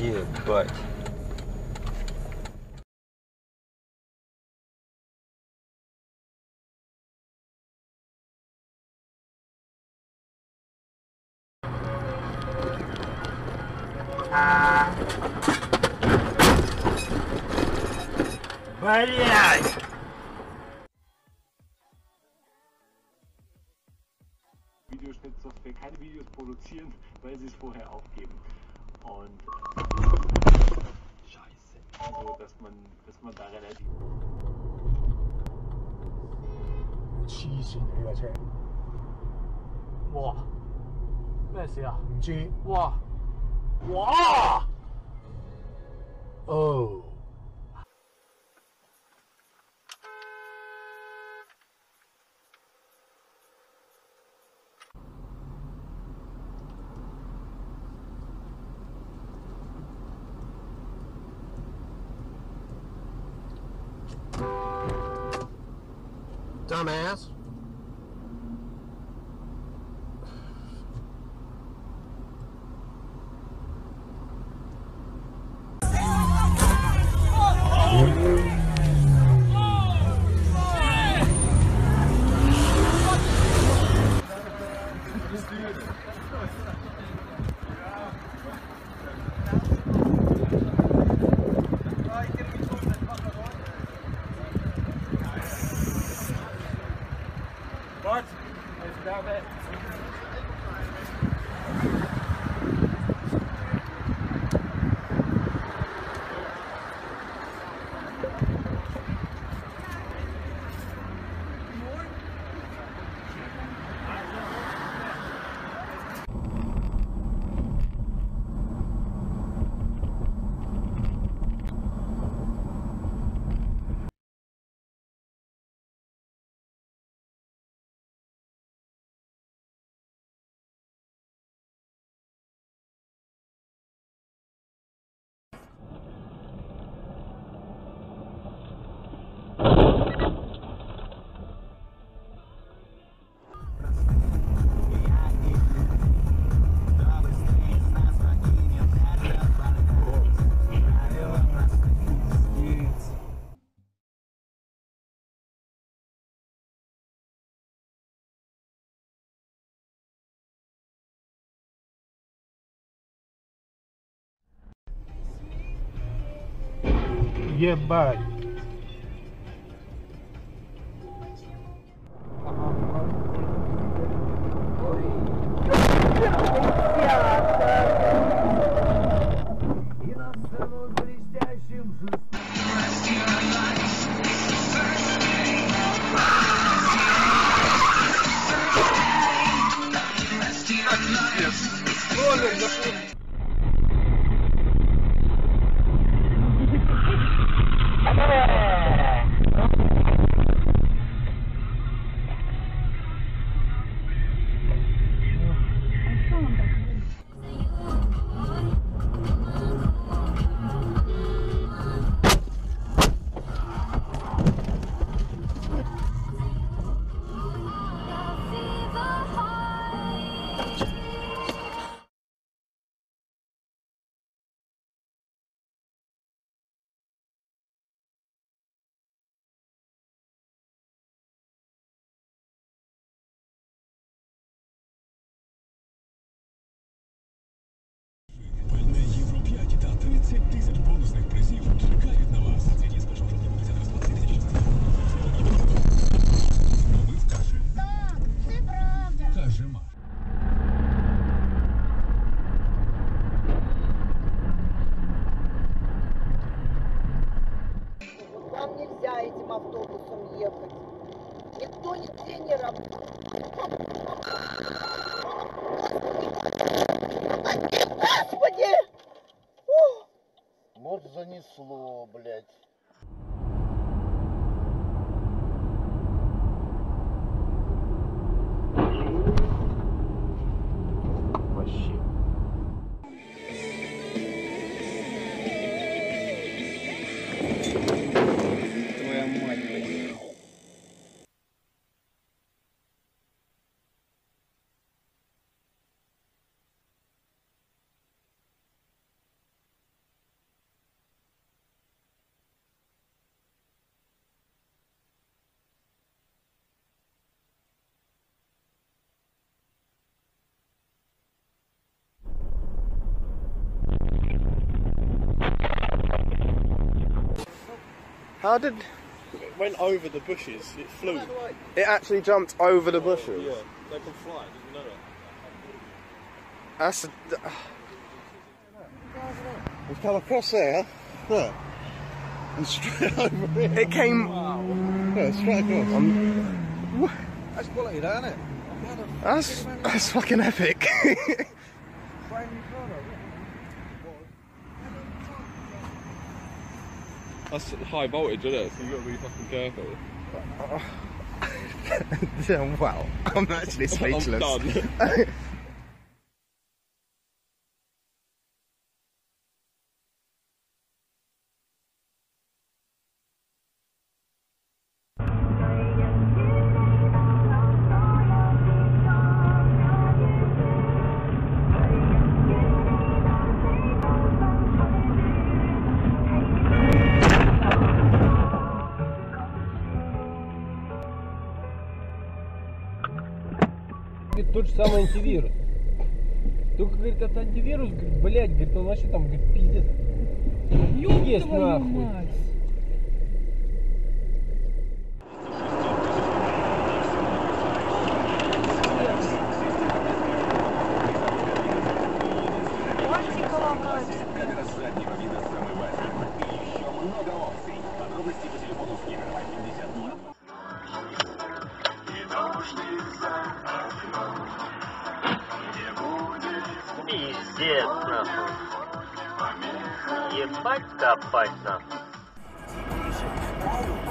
Ебать. Блядь! Videoschnittsoftware keine Videos produzieren, weil sie es vorher aufgeben. Und Scheiße. Also, dass man da relativ. 黐線嚟嘅車！哇！咩事啊？唔知。哇！哇！哦。Dumbass. What? Is that it? Ебать. Бонусных призів чекають на вас. Цвіті з 1 жовтня по 30 листопада 2016 року. Ми вкаже. Так, це правда. Каже Маш. Вам нельзя этим автобусом ехать. Никто нигде не работает. Господи! Вот занесло, блядь. Вообще. Твоя мать, блядь. How did... It went over the bushes. It flew. It actually jumped over the bushes? Yeah, they can fly. Did you know that? That's... We've come across there. Look. And straight over here. It came... Wow. Yeah, straight across. That's quality, that, isn't it? That's fucking epic. That's high voltage, isn't it? So you've got to be fucking careful. Wow, I'm actually speechless. I'm done. Тот же самый антивирус. Только, говорит, это антивирус, говорит, блядь, говорит, он вообще там, говорит, пиздец. Есть нахуй. Пиздец, нахуй. Ебать копать, нахуй.